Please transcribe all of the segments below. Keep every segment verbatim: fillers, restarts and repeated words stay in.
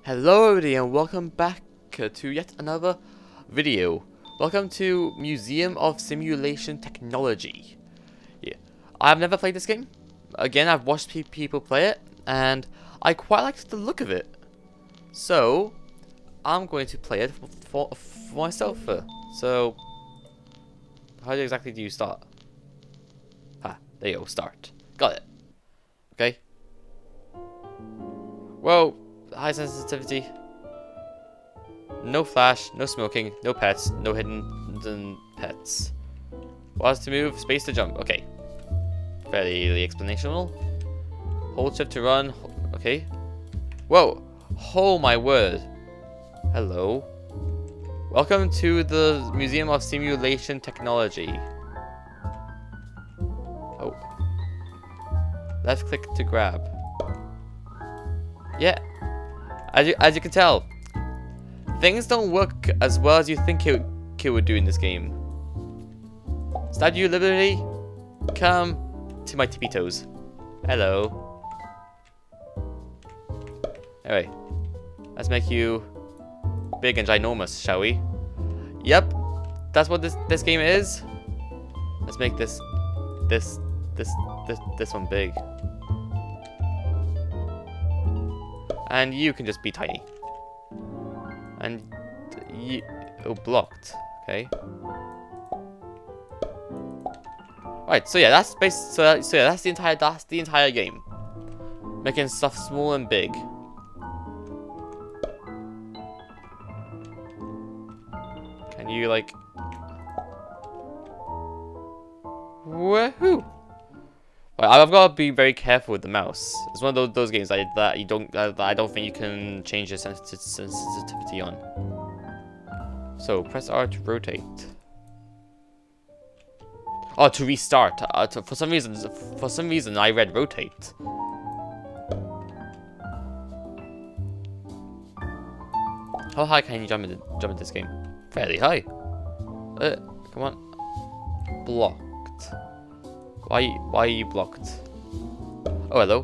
Hello everybody and welcome back uh, to yet another video. Welcome to Museum of Simulation Technology. Yeah, I've never played this game. Again, I've watched pe people play it and I quite like the look of it. So, I'm going to play it for, for myself. Uh, so, how exactly do you start? Ah, there you go, start. Got it. Okay. Well, high sensitivity. No flash, no smoking, no pets, no hidden pets. Was to move, space to jump. Okay. Fairly explanational. Hold shift to run. Okay. Whoa. Oh my word. Hello. Welcome to the Museum of Simulation Technology. Oh. Left click to grab. Yeah. As you, as you can tell, things don't work as well as you think it, it would do in this game. Statue of Liberty, come to my tippy toes. Hello. Anyway, let's make you big and ginormous, shall we? Yep, that's what this this game is. Let's make this this this this this one big. And you can just be tiny. And you oh, blocked. Okay. Right. So yeah, that's based. So, that, so yeah, that's the entire. That's the entire game. Making stuff small and big. Can you like? Woohoo! I've got to be very careful with the mouse. It's one of those, those games that, that you don't uh, that I don't think you can change the sensi sensitivity on. So press R to rotate. Oh, to restart. Uh, to, for some reason, for some reason, I read rotate. How high can you jump in jump in this game? Fairly high. Uh, come on. Blocked. Why, why are you blocked? Oh, hello.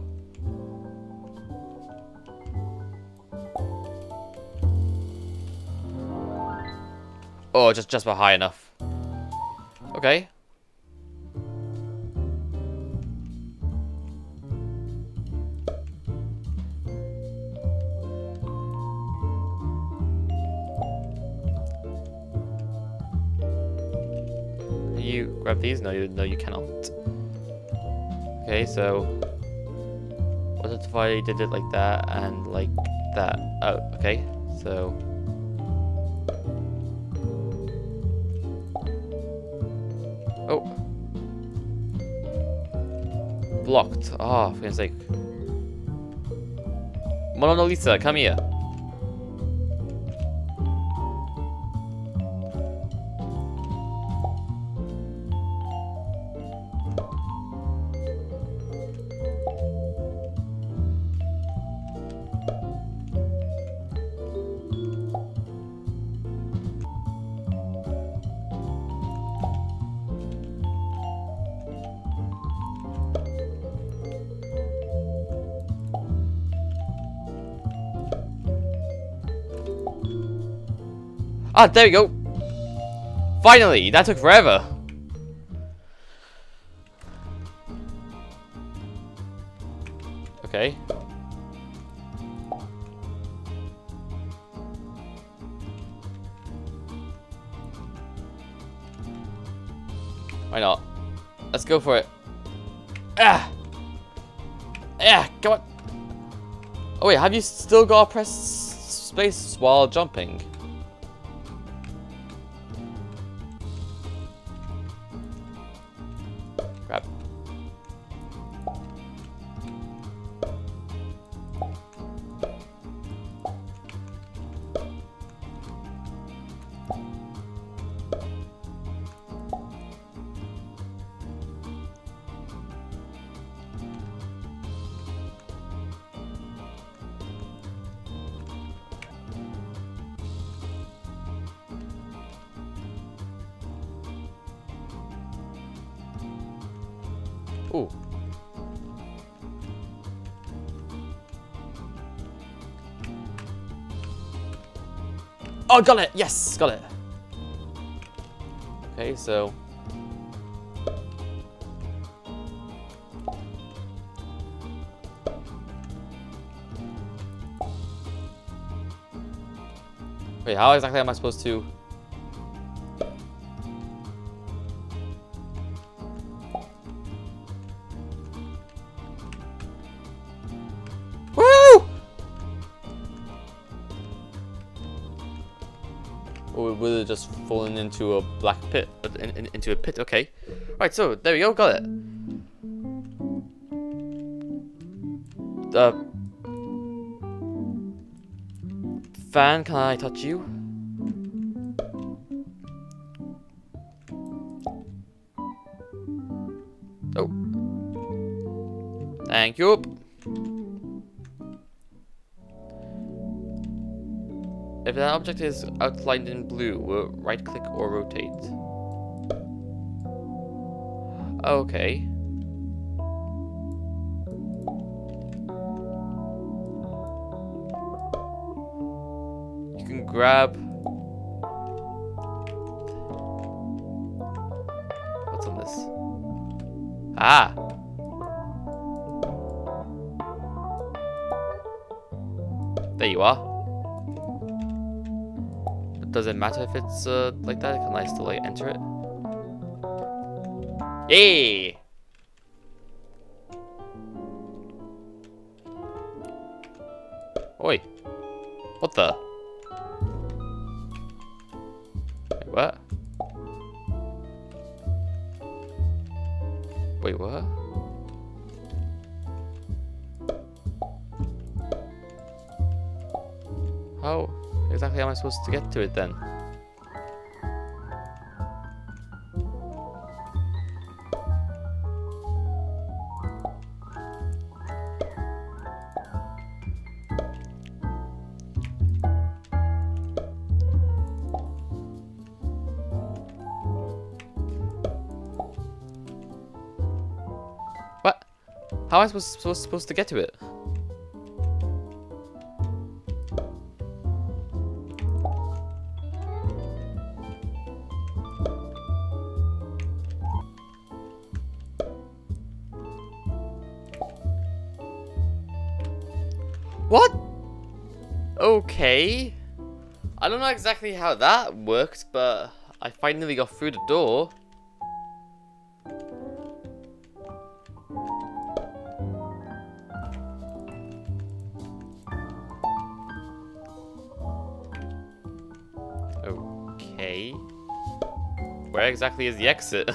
Oh, just just about high enough. Okay. Can you grab these? No, you no, you cannot. Okay, so what if I did it like that and like that? Oh, okay, so oh, blocked. Oh, for goodness sake! Mona Lisa, come here. Ah, there we go. Finally, that took forever. Okay. Why not? Let's go for it. Ah! Yeah, come on. Oh wait, have you still got to press space while jumping? Grab. Ooh. Oh, got it! Yes, got it. Okay, so... Wait, how exactly am I supposed to... Woo! Or will it just fallen into a black pit? In, in, into a pit, okay. Right, so there we go, got it. Uh, fan, can I touch you? Oh. Thank you. If an object is outlined in blue, we'll right click or rotate. Okay. You can grab... What's on this? Ah! There you are. But does it matter if it's uh, like that? Can I still like enter it? Yay! Oi! What the? Wait, what? Wait, what? How exactly am I supposed to get to it then? What? How am I supposed, supposed, supposed to get to it? What? Okay. I don't know exactly how that worked, but I finally got through the door. Okay. Where exactly is the exit?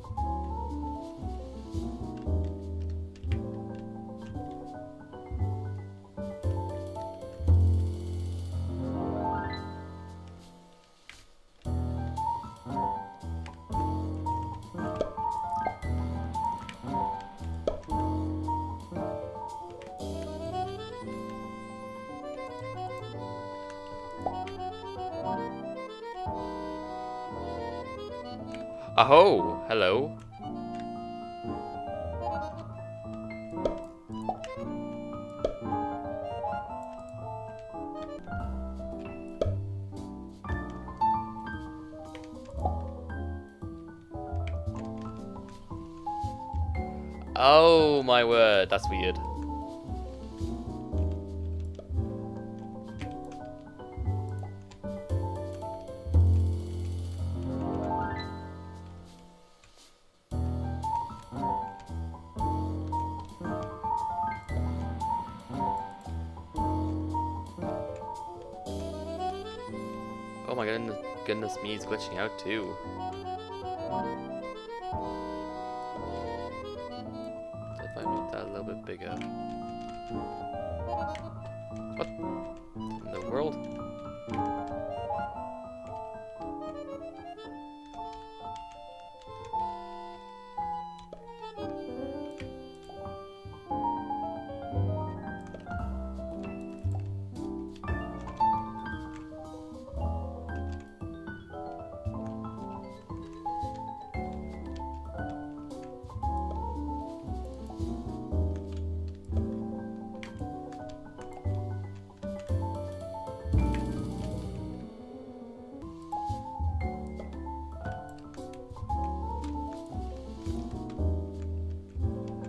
Aho, hello. Oh my word, that's weird. Oh my goodness, goodness me, he's glitching out too. If I make that a little bit bigger. What in the world?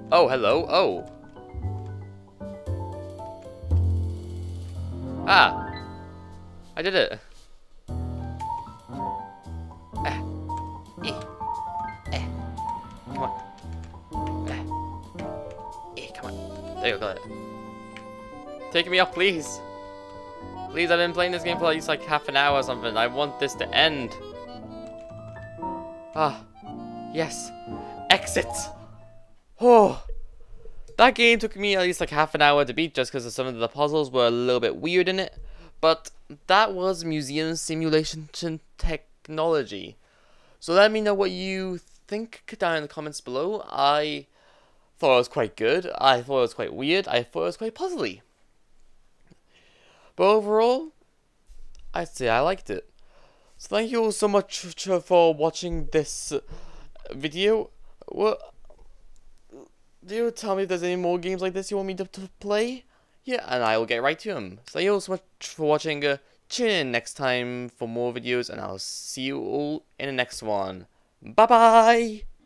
Oh, hello. Oh. Ah. I did it. Ah. Eh. Eh. Come on. Ah. Eh, come on. There you go, got it. Take me up, please. Please, I've been playing this game for at least like half an hour or something. I want this to end. Ah. Yes. Exit. Oh. That game took me at least like half an hour to beat just because some of the puzzles were a little bit weird in it. But that was Museum Simulation Technology. So let me know what you think down in the comments below. I thought it was quite good. I thought it was quite weird. I thought it was quite puzzly. But overall, I'd say I liked it. So thank you all so much for watching this video. Well, do you tell me if there's any more games like this you want me to, to play? Yeah, and I will get right to them. So thank you all so much for watching. Uh, tune in next time for more videos, and I'll see you all in the next one. Bye bye!